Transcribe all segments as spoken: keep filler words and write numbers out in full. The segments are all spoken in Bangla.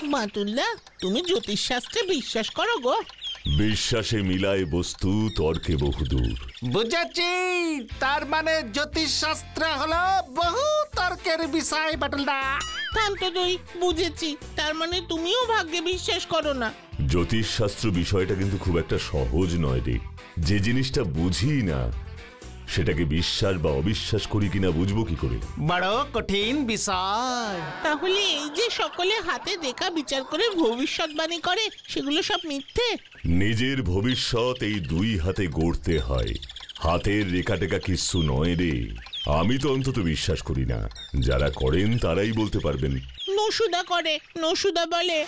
বাটুলদা, তুমি জ্যোতিষশাস্ত্রে বিশ্বাস করো গো? বিশ্বাসে মিলায় বস্তু, তর্কে বহুদূর। বুঝেছি, তার মানে জ্যোতিষশাস্ত্র হলো বহু তর্কের বিষয় বাটুলদা। তো তুই বুঝেছি, তার মানে তুমিও ভাগ্যে বিশ্বাস করো না। জ্যোতিষশাস্ত্র বিষয়টা কিন্তু খুব একটা সহজ নয় রে। যে জিনিসটা বুঝি না সেটাকে বিশ্বাস বা অবিশ্বাস করি কিনা বুঝবো কি করে? বড় কঠিন বিষয়। তাহলে এই যে সকলে হাতে দেখা বিচার করে ভবিষ্যৎবাণী করে, সেগুলো সব মিথ্যে? নিজের ভবিষ্যৎ এই দুই হাতে গড়তে হয়, হাতের রেখা টেকা কিচ্ছু নয় রে। আমি তো অন্তত বিশ্বাস করি না, যারা করেন তারাই বলতে পারবেন। নসুদা করে, নসুদা বলে,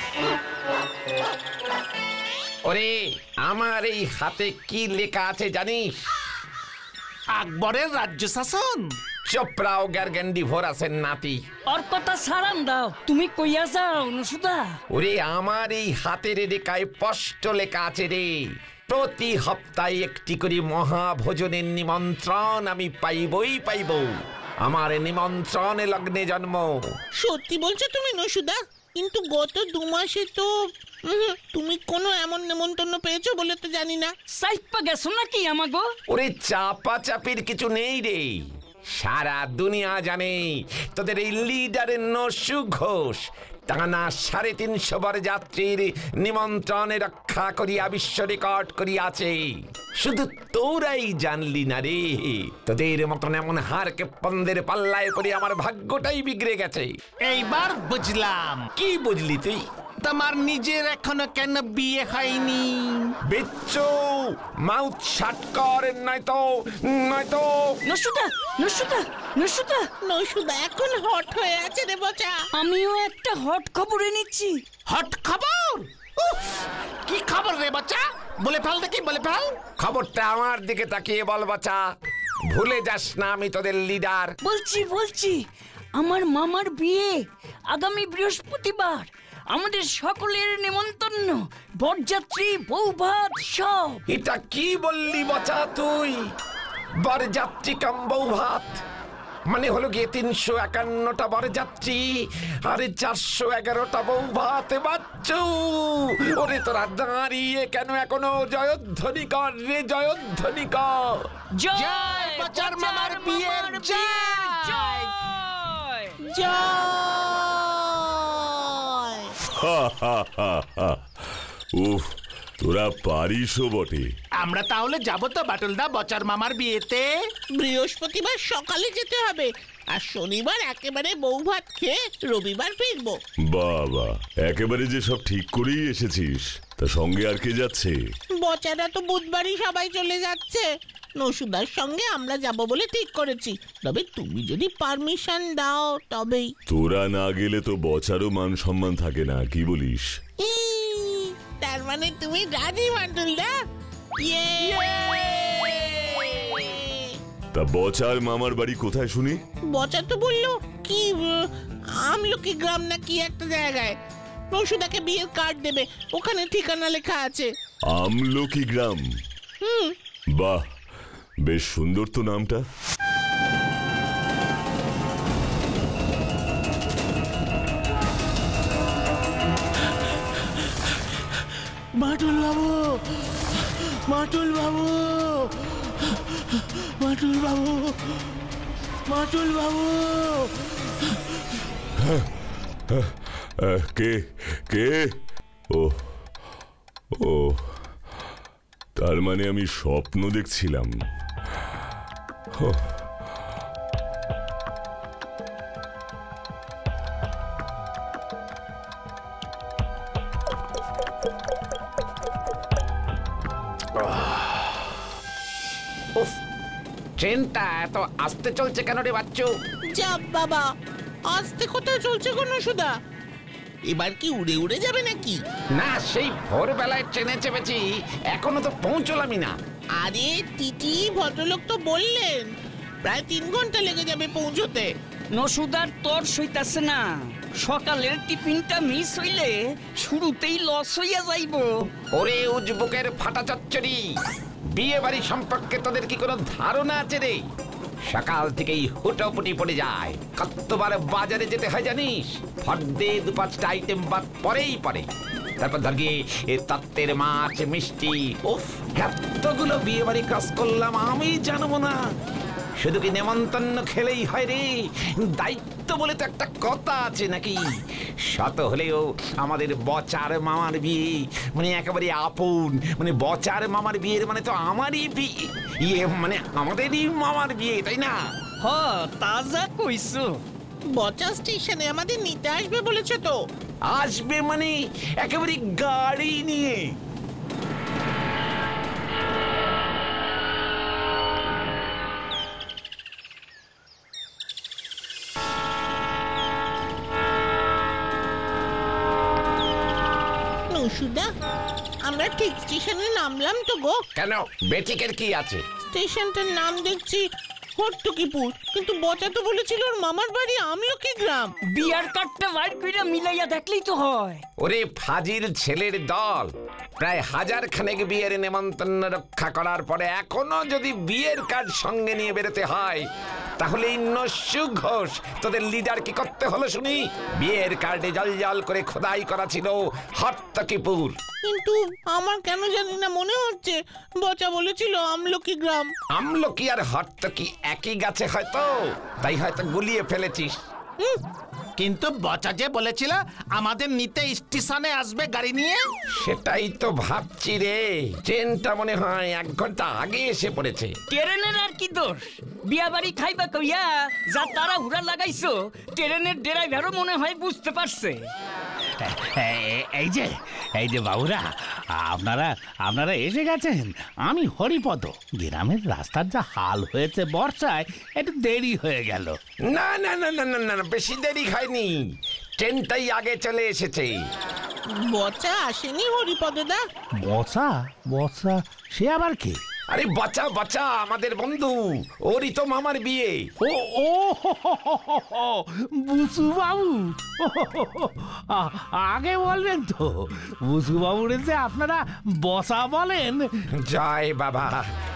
ওরে আমার এই হাতে কি লেখা আছে জানিস? আকবরের রাজ্য শাসন। চোপড়াও গ্যারগেন্ডি ভোরাসের নাতি। ওর কথা সারান দাও, তুমি কইয়া যাও নসুদা। ওরে আমার এই হাতের রেখায় স্পষ্ট লেখা আছে রে, প্রতি সপ্তাহে একটি করে মহাভোজনের নিমন্ত্রণ আমি পাইবই পাইব। আমার নিমন্ত্রণে লগ্নে জন্ম। সত্যি বলছো তুমি নসুদা? কিন্তু গত দু মাসে তো তুমি কোনো এমন নিমন্ত্রণ পেয়েছো বলে তো জানি না। সাইপা গেছো নাকি আমাগো? ওরে চাপা চাপির কিছু নেই রে, সারা দুনিয়া জানে তোদের এই লিডারের নসু ঘোষ টানা সাড়ে তিনশো বার যাত্রীর নিমন্ত্রণে রক্ষা করিয়া বিশ্ব রেকর্ড করিয়াছে। শুধু তোরাই জানলি না রে, তোদের মতন এমন হারকে পন্দের পাল্লায় করে আমার ভাগ্যটাই বিগড়ে গেছে। এইবার বুঝলাম। কি বুঝলি তুই? তোমার নিজের এখনো কেন বিয়ে হয়নি? বিচ্ছু, মাউথ শাট কর, নয়তো নয়তো নসুদা নসুদা নসুদা নসুদা এখন হট হয়ে আছে রে বচা। আমিও একটা হট খবর এনেছি। হট খবর? কি খবর রে বাচ্চা? বলে ফেল দেখি, বলে ফেল। খবরটা আমার দিকে তাকিয়ে বল বাচ্চা, ভুলে যাস না আমি তোদের লিডার। বলছি বলছি আমার মামার বিয়ে আগামী বৃহস্পতিবার। আমাদের সকলের নেমন্তন্ন, বরযাত্রী, বৌভাত সব। এটা কি বললি বাচ্চা তুই? বরযাত্রী কাম বৌভাত মানে হলো গিয়ে তিনশো একান্নটা বরযাত্রী আর চারশো এগারোটা বৌভাত। বাচ্চু, ওরে তোরা দাঁড়িয়ে কেন এখনো জয়ধ্বনি কর রে, জয়ধ্বনি কর। জয় বাচ্চার মামার বিয়ের জয় জয়। উফ, তোরা পারিসও বটে। আমরা তাহলে যাবো তো বাটুলদা বচার মামার বিয়েতে? বৃহস্পতিবার সকালে যেতে হবে, আর শনিবার একেবারে বউ ভাত খেয়ে রবিবার ফিরবো। বাবা, একেবারে যে সব ঠিক করেই এসেছিস। তা সঙ্গে আর কে যাচ্ছে? বচারা তো বুধবারই সবাই চলে যাচ্ছে। নসুদার সঙ্গে আমরা যাব বলে ঠিক করেছি, তবে তুমি যদি পারমিশন দাও তবেই। তোরা না গেলে তো বচারও মান সম্মান থাকে না, কি বলিস? তার মানে তুমি রাজি বান্টুলদা? তা বচার মামার বাড়ি কোথায় শুনি? বচা তো বললো কি আমলকি গ্রাম না কি একটা জায়গায়। নসুদাকে বিয়ের কার্ড দেবে, ওখানে ঠিকানা লেখা আছে। আমলকি গ্রাম? হুম। বাহ, বেশ সুন্দর তো নামটা। বাটুল বাবু, বাটুল বাবু, বাটুল বাবু, বাটুল বাবু। কে কে? ও ও, তার মানে আমি স্বপ্ন দেখছিলাম। ট্রেনটা এত আস্তে চলছে কেন রে বাচ্চু? যা বাবা, আস্তে কোথায় চলছে গো নসুদা? এবার কি উড়ে উড়ে যাবে নাকি? না, সেই ভোরবেলায় ট্রেনে চেপেছি, এখনো তো পৌঁছলামই না। আরে টিটি ভদ্রলোক তো বললেন প্রায় তিন ঘন্টা লেগে যাবে পৌঁছতে। নসুদার তোর সইতাছে না, সকালের টিফিনটা মিস হইলে শুরুতেই লস হইয়া যাইব। ওরে উজবুকের ফাটা চচ্চড়ি, বিয়ে বাড়ি সম্পর্কে তোদের কি কোনো ধারণা আছে রে? সকাল থেকেই হুটোপুটি পড়ে যায়। কতবার বাজারে যেতে হয় জানিস? ফর্দে দু পাঁচটা আইটেম বাদ পরেই পড়ে। তারপর ধর গিয়ে এ তত্ত্বের মাছ, মিষ্টি, উফ, এতগুলো বিয়ে বাড়ি কাজ করলাম আমি জানবো না। শুধু কি নেমন্তন্ন খেলেই হয় রে? দায়িত্ব বলে তো একটা কথা আছে নাকি? শত হলেও আমাদের বচার মামার বিয়ে, মানে একেবারে আপন, মানে বচার মামার বিয়ের মানে তো আমারই বিয়ে, ইয়ে মানে আমাদেরই মামার বিয়ে, তাই না? হ তাজা কইছো। বচা স্টেশনে আমাদের নিতে আসবে বলেছে তো। আসবে মানে একেবারে গাড়ি নিয়ে। নসুদা, আমরা ঠিক স্টেশনে নামলাম তো গো। কেন, বেটিকের কি আছে? স্টেশনটার নাম দেখছি হট্টকিপুর, কিন্তু বচা তো বলেছিল ওর মামার বাড়ি আমিও কি গ্রাম। বিয়ার কার্ডটা বাইর কইরা মিলাইয়া দেখলেই তো হয়। ওরে ফাজিল ছেলের দল, প্রায় হাজার খানেক বিয়ের নেমন্তন্ন রক্ষা করার পরে এখনো যদি বিয়ের কার্ড সঙ্গে নিয়ে বেরোতে হয়, তাহলে এই নস্যু ঘোষ তোদের লিডার কি করতে হলো শুনি? বিয়ের কার্ডে জল জল করে খোদাই করা ছিল হট্টকিপুর। কিন্তু আমার কেন জানি না মনে হচ্ছে বচা বলেছিল আমলকি গ্রাম। আমলকি আর হট্টকি একই গাছে হয়তো, তাই হয়তো গুলিয়ে ফেলেছিস। কিন্তু বচা যে বলেছিল আমাদের নিতে স্টেশনে আসবে গাড়ি নিয়ে। সেটাই তো ভাবছি রে, ট্রেনটা মনে হয় এক ঘন্টা আগে এসে পড়েছে। ট্রেনের আর কি দোষ? বিয়া বাড়ি খাইবা কইয়া যা তারা হুড়া লাগাইছো, ট্রেনের ড্রাইভারও মনে হয় বুঝতে পারছে। এই যে এই যে বাবুরা, আপনারা আপনারা এসে গেছেন। আমি হরিপদ। গ্রামের রাস্তার যা হাল হয়েছে বর্ষায়, একটু দেরি হয়ে গেল। না না না না না না, বেশি দেরি হয়নি, ট্রেনটাই আগে চলে এসেছে। বচা আসেনি হরিপদদা? বসা বসা সে আবার কি? আরে বাচ্চা বাচ্চা আমাদের বন্ধু, ওরই তো মামার বিয়ে। ও ও বুসু বাবু, আগে বলবেন তো। বুসু বাবুর যে আপনারা বসা বলেন। জয় বাবা।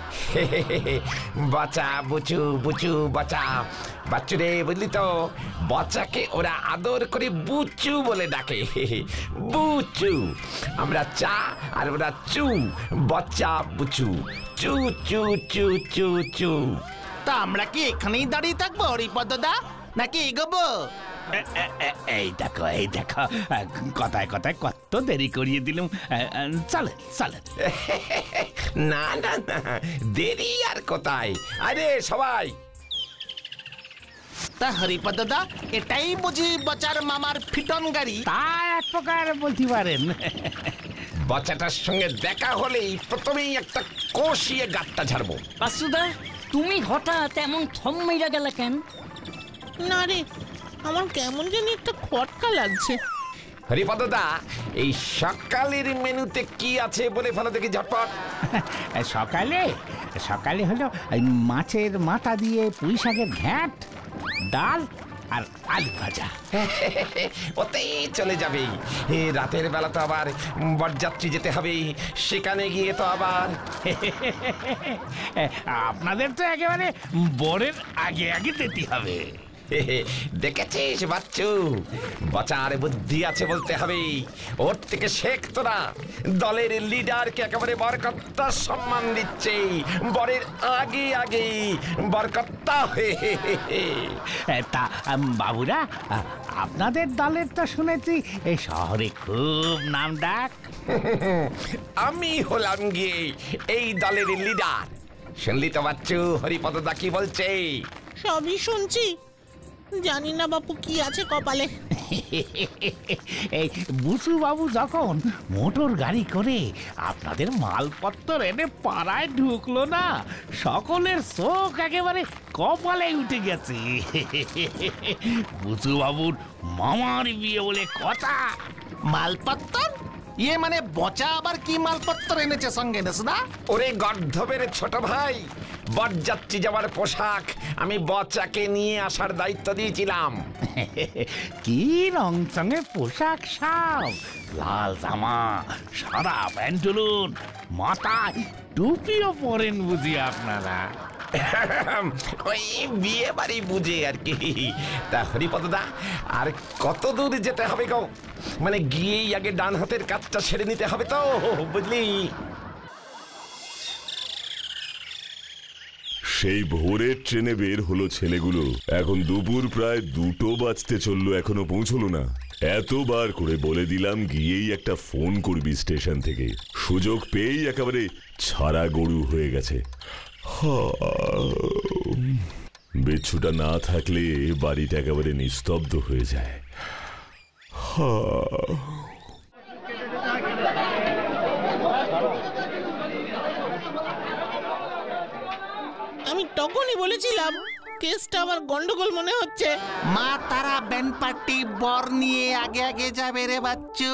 বাচ্চা বুচু বুচু বাচ্চা, বাচ্চু রে, বুঝলি তো, বাচ্চাকে ওরা আদর করে বুচু বলে ডাকে। বুচু, আমরা চা আর ওরা চু, বাচ্চা বুচু, চু চু চু চু চু। তা আমরা কি এখানেই দাঁড়িয়ে থাকবো হরিপদদা, নাকি এগোবো? এই দেখো এই দেখো, কথায় কথায় কত দেরি করিয়ে দিলাম। চলেন চলেন। না না না, দেরি আর কোথায়? আরে সবাই, তা হরিপদদা, এটাই বুঝি বচার মামার ফিটন গাড়ি? তা এক প্রকার বলতে পারেন। বাচ্চাটার সঙ্গে দেখা হলেই প্রথমেই একটা কষিয়ে গাঁটটা ঝাড়বো। বাসুদা, তুমি হঠাৎ এমন থম মেরা গেলা কেন? না রে, আমার কেমন জানি একটা খটকা লাগছে। হরিপদদা, এই সকালের মেনুতে কি আছে বলে ফেলো দেখি ঝটপট। সকালে সকালে হলো মাছের মাথা দিয়ে পুঁই শাকের ঘ্যাঁট, ডাল আর আলু ভাজা। ওতেই চলে যাবে। রাতের বেলা তো আবার বরযাত্রী যেতে হবে, সেখানে গিয়ে তো আবার আপনাদের তো একেবারে বরের আগে আগে যেতে হবে। দেখেছিস বাচ্চু, বাঁচার বুদ্ধি আছে বলতে হবে। ওর থেকে শেখ তোরা। দলের লিডারকে একেবারে বরকর্তা সম্মান দিচ্ছে, বরের আগে আগে বরকর্তা হয়ে। তা বাবুরা, আপনাদের দলের তো শুনেছি এই শহরে খুব নাম ডাক। আমি হলাম গিয়ে এই দলের লিডার। শুনলি তো বাচ্চু, হরিপদদা কি বলছে? সবই শুনছি, জানি না বাপু কি আছে কপালে। এই বুসু বাবু যখন মোটর গাড়ি করে আপনাদের মালপত্র এনে পাড়ায় ঢুকলো না, সকলের চোখ একেবারে কপালে উঠে গেছে। বুসু বাবুর মামার বিয়ে বলে কথা। মালপত্র? ইয়ে মানে বচা আবার কি মালপত্র এনেছে সঙ্গে না? ওরে গর্ধবের ছোট ভাই, বরযাত্রী যাওয়ার পোশাক আমি বচাকে নিয়ে আসার দায়িত্ব দিয়েছিলাম। কি রং সঙ্গে পোশাক সব, লাল জামা, সাদা প্যান্টুলুন, মাথায় টুপিও পরেন বুঝি আপনারা? ওই বিয়ে বাড়ি বুঝে আর কি। তা হরিপদদা, আর কত দূর যেতে হবে গো? মানে গিয়েই আগে ডান হাতের কাজটা সেরে নিতে হবে তো, বুঝলি? সেই ভোরের ট্রেনে বের হলো ছেলেগুলো, এখন দুপুর প্রায় দুটো বাজতে চললো, এখনো পৌঁছলো না। এতবার করে বলে দিলাম গিয়েই একটা ফোন করবি স্টেশন থেকে, সুযোগ পেয়েই একেবারে ছাড়া গরু হয়ে গেছে। বিচ্ছুটা না থাকলে বাড়িটা একেবারে নিস্তব্ধ হয়ে যায়। আমি তখনই বলেছিলাম কেসটা আমার গন্ডগোল মনে হচ্ছে। মা তারা ব্যান্ড পার্টি বর নিয়ে আগে আগে যাবে রে বাচ্চু।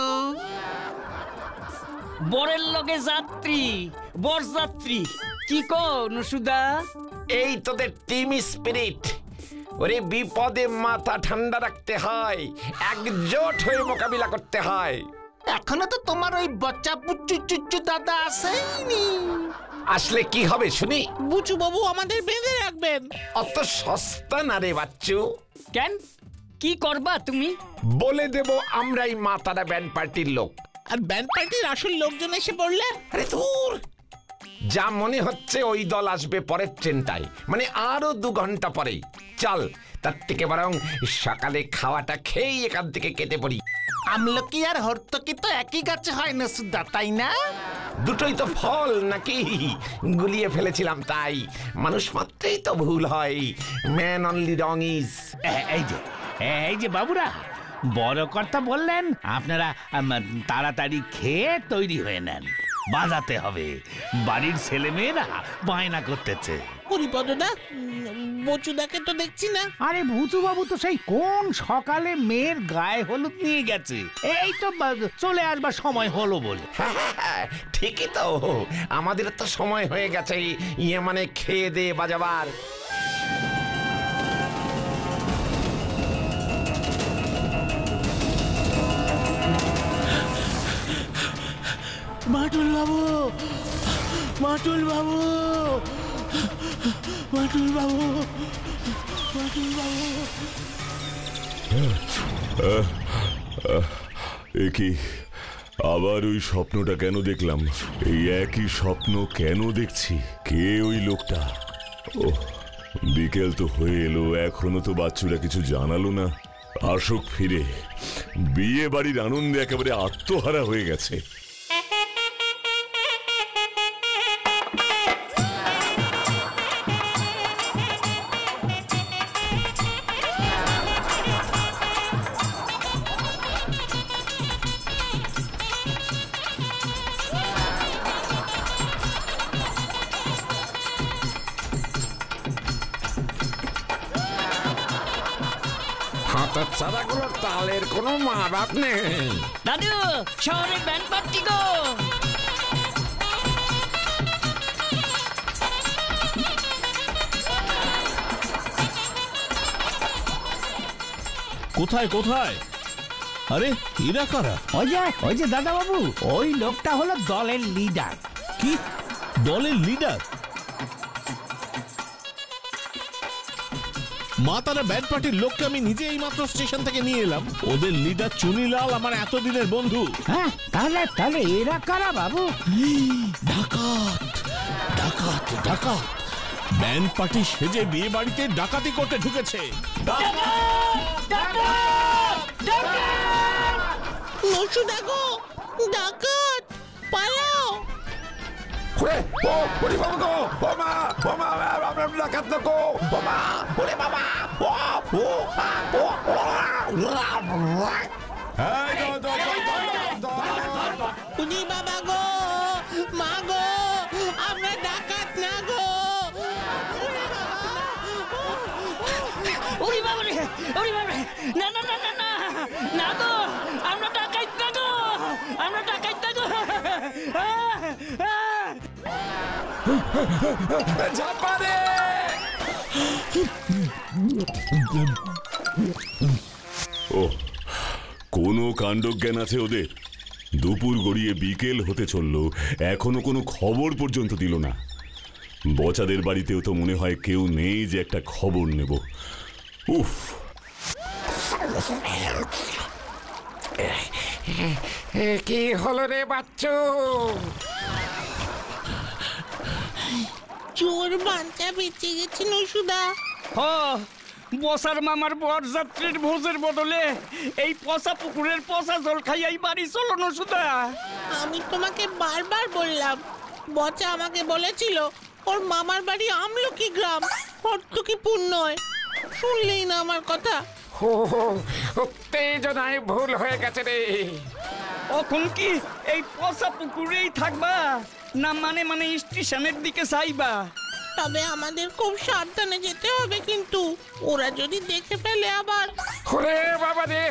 বরের লগে যাত্রী, বর যাত্রী, কি কো নসুদা? এই তোদের টিম স্পিরিট। ওরে বিপদে মাথা ঠান্ডা রাখতে হয়, একজোট হয়ে মোকাবিলা করতে হয়। এখনো তো তোমার ওই বচ্চা পুচ্চু চুচ্চু দাদা আসেনি। আসলে কি হবে শুনি? বুচু বাবু আমাদের বেঁধে রাখবেন। অত সস্তা না রে বাচ্চু। কেন, কি করবা তুমি? বলে দেব আমরাই মা তারা ব্যান্ড পার্টির লোক। আর ব্যান্ড পার্টির আসল লোকজন এসে পড়লে? আরে দূর, যা মনে হচ্ছে ওই দল আসবে পরের ট্রেনটায়, মানে আরো দু ঘন্টা পরেই। চল, তার থেকে বরং সকালে খাওয়াটা খেয়েই এখান থেকে কেটে পড়ি। আমলকি আর হর্তকি তো একই গাছে হয় না সুদা, তাই না? দুটোই তো ফল নাকি? গুলিয়ে ফেলেছিলাম তাই। মানুষ মাত্রেই তো ভুল হয়। Man only wrong is. এই যে এই যে বাবুরা, বড় কর্তা বললেন আপনারা আম, তাড়াতাড়ি খেয়ে তৈরি হয়ে নেন, বাজাতে হবে। বাড়ির ছেলে মেয়েরা বায়না করতেছে। হরিপদদা, বচুদাকে তো দেখছি না। আরে ভুচু বাবু তো সেই কোন সকালে মেয়ের গায়ে হলুদ নিয়ে গেছে, এই তো বা- চলে আসবার সময় হলো বলে। ঠিকই তো, আমাদের তো সময় হয়ে গেছে ইয়ে মানে খেয়ে দে বাজাবার। মাটুল বাবু, মাটুল বাবু, মাটুল বাবু, মাটুল বাবু। এ কি, আবার ওই স্বপ্নটা কেন দেখলাম? এই একই স্বপ্ন কেন দেখছি? কে ওই লোকটা? ও, বিকেল তো হয়ে এলো, এখনো তো বাচ্চুরা কিছু জানালো না। আসুক ফিরে, বিয়ে বাড়ির আনন্দে একেবারে আত্মহারা হয়ে গেছে। হাতের ছাড়াগুলোর তালের কোনো মা বাপ নেই। দাদু, শহরে ব্যান্ড পার্টি গো। কোথায় কোথায়? আরে এরা কারা? ওই যে ওই যে দাদা বাবু, ওই লোকটা হলো দলের লিডার। কি দলের লিডার? মা তারা ব্যান্ড পার্টির লোককে আমি নিজে এই মাত্র স্টেশন থেকে নিয়ে এলাম। ওদের লিডার চুনিলাল আমার এতদিনের বন্ধু। হ্যাঁ, তাহলে তাহলে এরা কারা বাবু? ডাকাত, ডাকাত, ডাকাত! ব্যান্ড পার্টি সেজে বিয়ে বাড়িতে ডাকাতি করতে ঢুকেছে। নসুদা গো, ডাকাত, পালাও! ওরে ও ওরে বাবা গো, ও মা, ও মা, আমরা ডাকাত না গো, ও মা, ওরে বাবা, ও ও ও উনি বাবা গো, মা গো, আমরা ডাকাত না গো। ওরে বাবা রে, ওরে বাবা রে, না না না না না না গো, আমরা ডাকাইত না গো, আমরা ডাকাইত না গো। ঝাপারে! ও, কোনো কাণ্ডজ্ঞান আছে ওদের? দুপুর গড়িয়ে বিকেল হতে চলল, এখনো কোনো খবর পর্যন্ত দিল না। বচাদের বাড়িতেও তো মনে হয় কেউ নেই যে একটা খবর নেব। উফ, কি হলো রে বাচ্চু? চোর বাঞ্চা বেঁচে গেছে নসুদা। হ, বসার মামার বরযাত্রীর ভোজের বদলে এই পচা পুকুরের পচা জল খাইয়াই বাড়ি চলো নসুদা। আমি তোমাকে বারবার বললাম, বচা আমাকে বলেছিল ওর মামার বাড়ি আমলকি গ্রাম, হর্তুকিপুর নয়। শুনলেই না আমার কথা। হো উত্তেজনায় ভুল হয়ে গেছে রে। এখন কি এই পচা পুকুরেই থাকবা, না মানে মানে স্টেশনের দিকে যাইবা? তবে আমাদের খুব সাবধানে যেতে হবে, কিন্তু ওরা যদি দেখে ফেলে আবার। ওরে বাবা রে!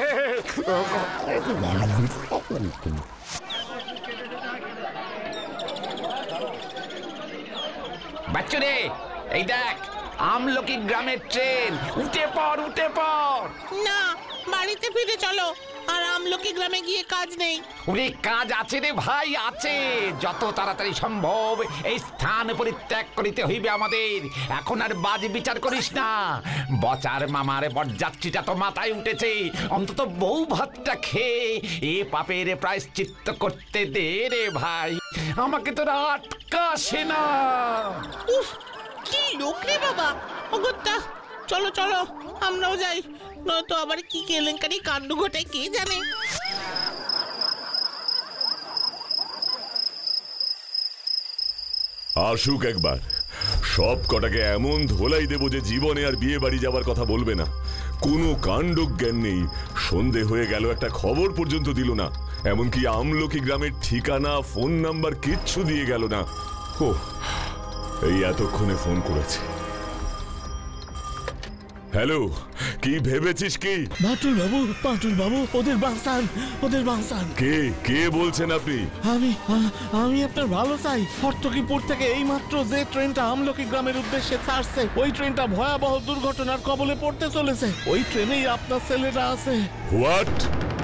বাচ্চু রে, এই দেখ আমলকি গ্রামের ট্রেন। উঠে পড়, উঠে পড়। না, বাড়িতে ফিরে চলো। আর আমলকি গ্রামে গিয়ে কাজ নেই। ওরে কাজ আছে রে ভাই, আছে। যত তাড়াতাড়ি সম্ভব এই স্থান পরিত্যাগ করিতে হইবে আমাদের। এখন আর বাজ বিচার করিস না। বচার মামার বরযাত্রীটা তো মাথায় উঠেছে, অন্তত বউ ভাতটা খেয়ে এ পাপের প্রায়শ্চিত্ত করতে দে রে ভাই। আমাকে তোরা আটকাসে না। উফ, কি লোক রে বাবা। অগত্যা, চলো চলো আমরাও যাই, নয়তো আবার কি কেলেঙ্কারি কাণ্ড ঘটে কে জানে। আসুক একবার, সব কটাকে এমন ধোলাই দেব যে জীবনে আর বিয়ে বাড়ি যাবার কথা বলবে না। কোনো কাণ্ড জ্ঞান নেই, সন্ধে হয়ে গেল একটা খবর পর্যন্ত দিল না। এমনকি আমলকি গ্রামের ঠিকানা, ফোন নাম্বার কিচ্ছু দিয়ে গেল না। ও, এই এতক্ষণে ফোন করেছে। হ্যালো, কি ভেবেছিস কি? বাটুল বাবু, বাটুল বাবু, ওদের বাঁচান, ওদের বাঁচান। কে কে বলছেন আপনি? আমি আমি আপনার ভালো চাই। হর্তকিপুর থেকে এই মাত্র যে ট্রেনটা আমলকি গ্রামের উদ্দেশ্যে ছাড়ছে, ওই ট্রেনটা ভয়াবহ দুর্ঘটনার কবলে পড়তে চলেছে। ওই ট্রেনেই আপনার ছেলেরা আছে। হোয়াট?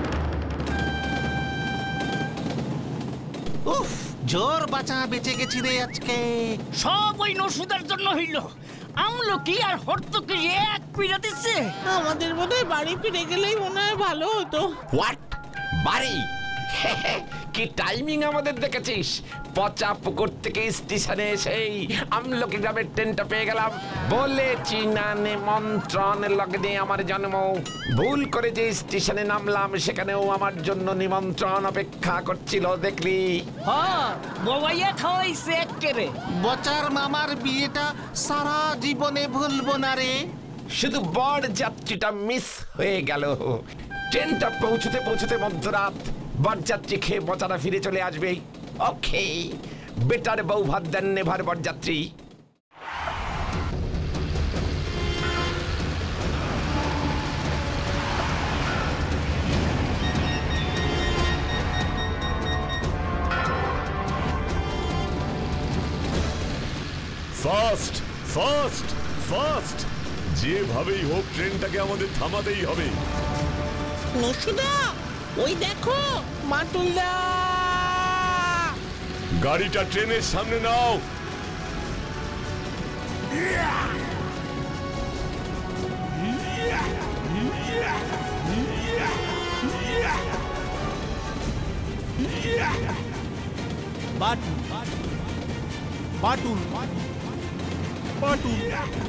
উফ, জোর বাঁচা বেঁচে গেছি রে আজকে। সব ওই নসুদার জন্য হইল। আমলকি আর হর্তুকি এক পিড়া দিচ্ছে। আমাদের বোধহয় বাড়ি ফিরে গেলেই মনে হয় ভালো হতো। হোয়াট? বাড়ি? কি টাইমিং আমাদের দেখেছিস? পচা পুকুর থেকে স্টেশনে এসেই আমলকি গ্রামের ট্রেনটা পেয়ে গেলাম। বলেছি না নিমন্ত্রণ লগ্নে আমার জন্ম। ভুল করে যে স্টেশনে নামলাম সেখানেও আমার জন্য নিমন্ত্রণ অপেক্ষা করছিল, দেখলি? হ্যাঁ, ববাইয়া খাওয়াইছে একেরে। বচার মামার বিয়েটা সারা জীবনে ভুলবো না রে। শুধু বর যাত্রীটা মিস হয়ে গেল। ট্রেনটা পৌঁছতে পৌঁছতে মধ্যরাত। বরযাত্রী খেয়ে বচারা ফিরে চলে আসবে। ওকে, বেটার বউ ভাত দেন নেভার বরযাত্রী। ফাস্ট ফাস্ট ফাস্ট, যেভাবেই হোক ট্রেনটাকে আমাদের থামাতেই হবে। নসুদা, ওই দেখো মাটুলদা। গাড়িটা ট্রেনের সামনে নাও। Batul, Batul, Batul.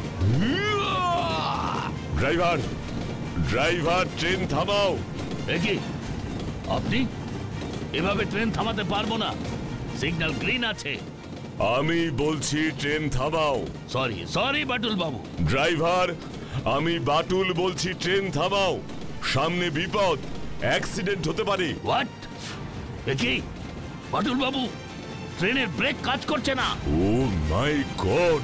Driver, driver, train থামাও। দেখি, আপনি এভাবে ট্রেন থামাতে পারবো না, সিগন্যাল গ্রিন আছে। আমি বলছি ট্রেন থামাও। সরি সরি বাটুল বাবু। ড্রাইভার, আমি বাটুল বলছি ট্রেন থামাও। সামনে বিপদ, অ্যাক্সিডেন্ট হতে পারে। হোয়াট? দেখি বাটুল বাবু, ট্রেনের ব্রেক কাজ করছে না। ও মাই গড!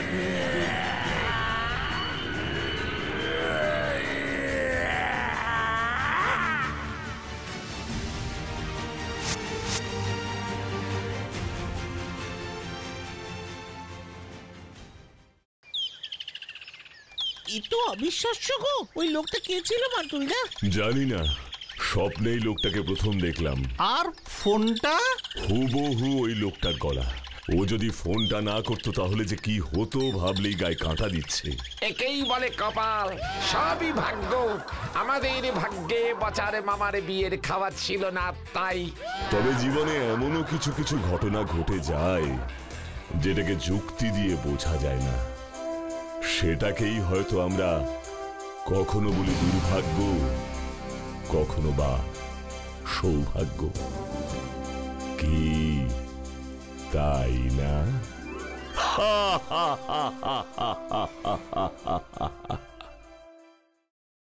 এ তো অবিশ্বাস্য গো। ওই লোকটা কে ছিল বান্টুল দা? জানি না, স্বপ্নেই লোকটাকে প্রথম দেখলাম। আর ফোনটা? হুবহু ওই লোকটার গলা। ও যদি ফোনটা না করতো তাহলে যে কি হতো ভাবলেই গায়ে কাঁটা দিচ্ছে। একেই বলে কপাল, সবই ভাগ্য। আমাদের ভাগ্যে বচার মামার বিয়ের খাওয়া ছিল না, তাই। তবে জীবনে এমনও কিছু কিছু ঘটনা ঘটে যায় যেটাকে যুক্তি দিয়ে বোঝা যায় না। সেটাকেই হয়তো আমরা কখনো বলি দুর্ভাগ্য, কখনো বা সৌভাগ্য। কি তাই না?